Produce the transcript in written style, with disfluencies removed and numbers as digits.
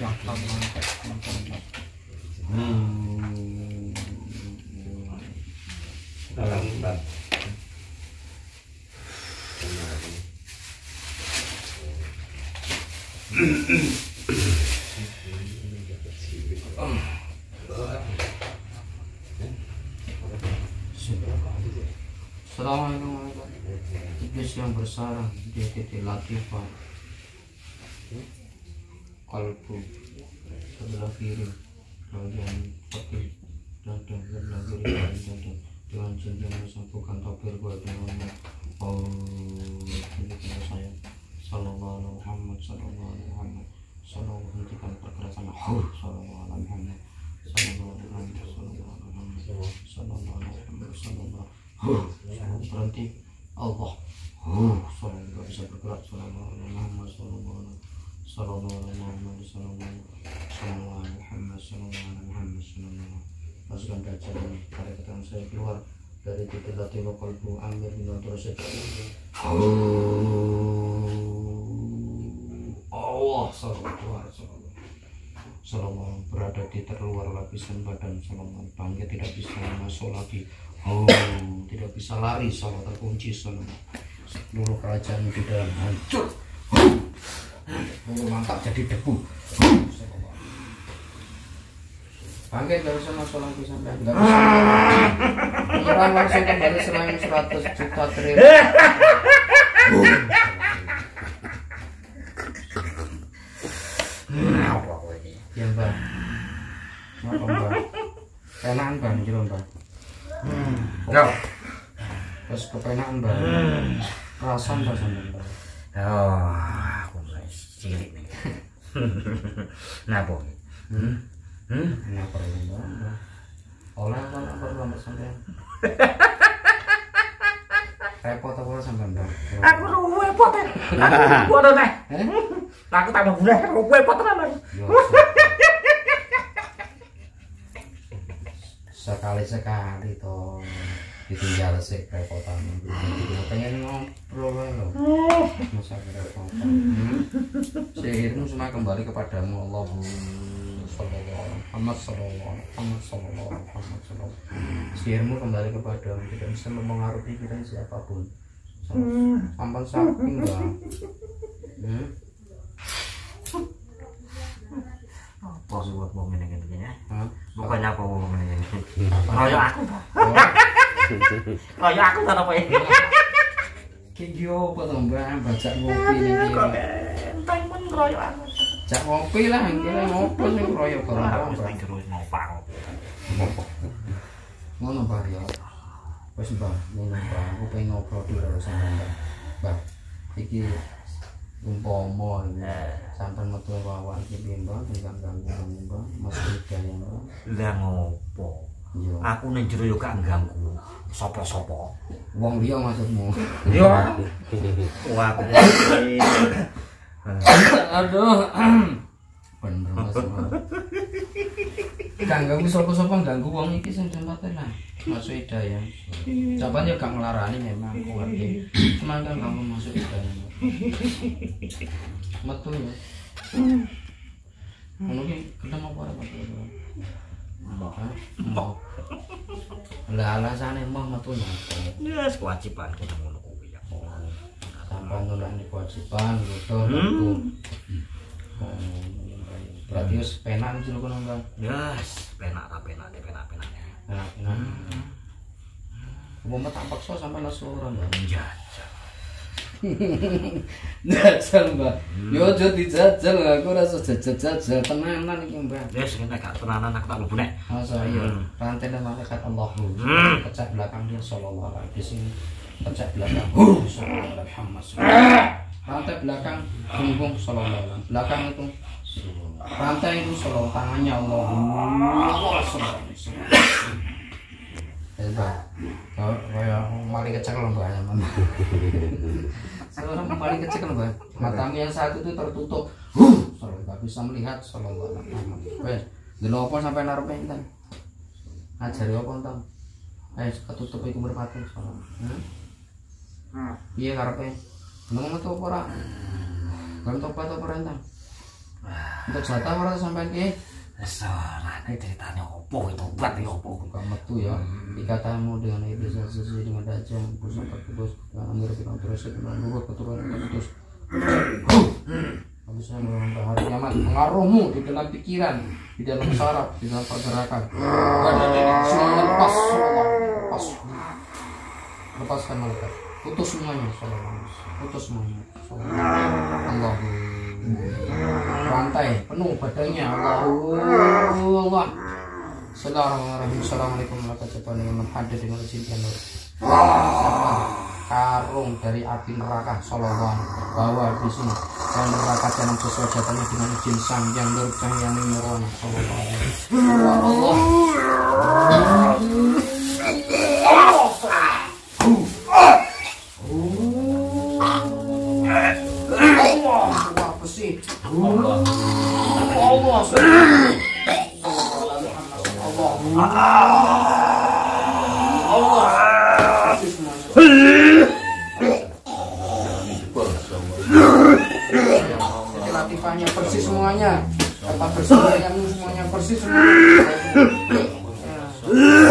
mantap mantap mantap. Lambat. Assalamualaikum. Iblis yang bersarang di titik latifah kalbu sebelah kiri bagian fakir dan sebelah kiri dan dengan cinta menyampaikan takbir buat dengan oh ini saya sallallahu alaihi Muhammad sallallahu alaihi Muhammad sallallahu hentikan pergerakan sallallahu alaihi Muhammad sallallahu alaihi Muhammad sallallahu alaihi Muhammad sallallahu alaihi Muhammad sallallahu berhenti Allah sallallahu nggak bisa bergerak sallallahu alaihi Muhammad sallallahu alaihi Muhammad sallallahu alaihi Muhammad sallallahu alaihi Muhammad sallallahu masukkan dajjal ini tarik ke tangan saya keluar dari titik latif qalbu amir bin Abdurrasyid Allah sallallahu berada di terluar lapisan badan sallallahu bangkit tidak bisa masuk lagi tidak bisa lari sallallahu terkunci sallallahu seluruh kerajaan di dalam hancur mantap jadi debu bangkit gak bisa masuk lagi sampai gak bisa menyerang langsung kembali selain 100 juta triliun ya mbak apa mbak penaan mbak jero mbak terus kepenaan mbak rasan mbak sampe mbak Aku mulai cilik nih. Napa? Kenapa ya mbak? Oleh apa mbak sampai? Repot apa sampai mbak? Aku repot ya. Aku ada teh. Aku tak mau boleh repot tenan. Sekali toh ditinggal sih repotan. Pengen ngobrol lho. Masa repotan. Sihirmu semua kembali kepadamu Allah. Muhammad sallallahu sihirmu kembali kepadamu, tidak bisa mempengaruhi kita siapapun. Sampai saking bang. Apa sih buat mau ngene ngene ya? Bukannya apa mau ngene ngene. Kaya aku. Kaya aku ta apa ya? Ki yo apa to mbak baca ngopi niki. Enteng men kaya aku. Jak ngopi lah, kira ngopo sing royo bareng Mbak terus ngopak. Ngono Mbak ya. Wis Mbak, ngono Mbak, aku pengen ngobrol dulu sama Mbak. Mbak, iki umpama sampean metu wawan iki piye Mbak, tinggal ganggu Mbak, Mas Hidayah Mbak. Lah ngopo? Iya. Aku ning jero yo gak ganggu sapa-sapa. Wong liya maksudmu. Yo. Wah, aku. Aduh. Bener Mas. Ganggu sapa-sapa ganggu wong iki sing sempate lah. Mas Hidayah. Sampeyan yo gak nglarani memang aku ngerti. Cuman kan ganggu Mas Hidayah. Metu ya. Ngono ki ketemu apa ora Pak? Mbah. Lah alasane mbah metu napa? Ya kewajibanku ngono kuwi ya. Sampai nolak kewajiban gitu. Berarti wis penak iki lho kono Mbak. Yes, penak. Penak. Mau tak paksa sampai nasuran Mbak. Jajal. Jajal Mbak. Yo aja dijajal aku rasa jajal tenanan iki Mbak. Wis nek gak tenanan aku tak mlebu nek. Masa iya. Rantai malaikat Allah. Pecah belakang dia sallallahu alaihi wasallam. Pecah belakang. Sallallahu alaihi Muhammad. Rantai belakang punggung sallallahu alaihi. Belakang itu rantai itu sallallahu tangannya Allah. Mbak, kayak paling kecil loh Mbak. Seorang paling kecil loh Mbak. Matamu yang satu itu tertutup. Sallallahu nggak bisa melihat sallallahu alaihi wasallam. Wes, dulu apa sampai naruh enten? Ngajari apa enten? Ketutup iku merpati sallallahu. Iya karepe. Nang metu apa ora? Kan tobat apa ora enten? Untuk jatah ora sampean ki? Wis ora nek ceritane opo itu buat ya opo. Bukan metu ya. Ikatamu dengan iblis sesuai dengan dajjal, pusaka putus, amir kita terus dengan luhur keturunan putus. Bisa menambah hari kiamat, pengaruhmu di dalam pikiran, di dalam saraf, di dalam pergerakan. Badan ini semuanya lepas, lepas. Lepaskan malaikat. Putus semuanya, putus semuanya. Allah. Rantai penuh badannya. Allah. Assalamualaikum warahmatullahi wabarakatuh. Dengan izin Allah. Karung dari api neraka sallallahu bawa di sini dan neraka dalam sesuai jatahnya dengan izin sang yang bercahaya nurani sallallahu apa sih latifahnya persis semuanya, kata bersih yang semuanya persis semuanya.